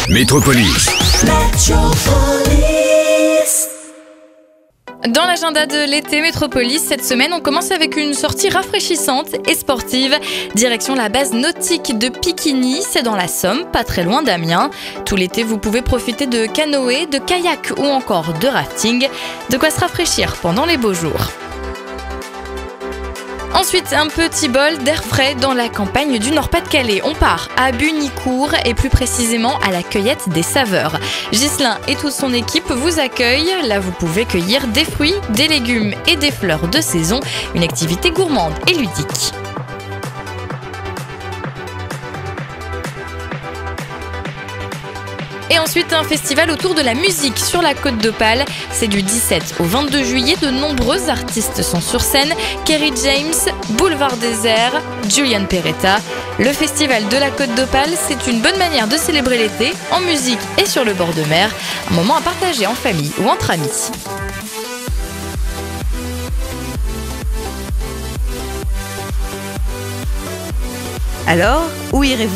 Métropolis. Dans l'agenda de l'été Métropolis, cette semaine, on commence avec une sortie rafraîchissante et sportive. Direction la base nautique de Piquigny, c'est dans la Somme, pas très loin d'Amiens. Tout l'été, vous pouvez profiter de canoë, de kayak ou encore de rafting. De quoi se rafraîchir pendant les beaux jours. Ensuite, un petit bol d'air frais dans la campagne du Nord-Pas-de-Calais. On part à Bunicourt et plus précisément à la cueillette des saveurs. Ghislain et toute son équipe vous accueillent. Là, vous pouvez cueillir des fruits, des légumes et des fleurs de saison. Une activité gourmande et ludique. Et ensuite, un festival autour de la musique sur la Côte d'Opale. C'est du 17 au 22 juillet. De nombreux artistes sont sur scène. Kerry James, Boulevard Désert, Julian Peretta. Le festival de la Côte d'Opale, c'est une bonne manière de célébrer l'été en musique et sur le bord de mer. Un moment à partager en famille ou entre amis. Alors, où irez-vous ce week-end ?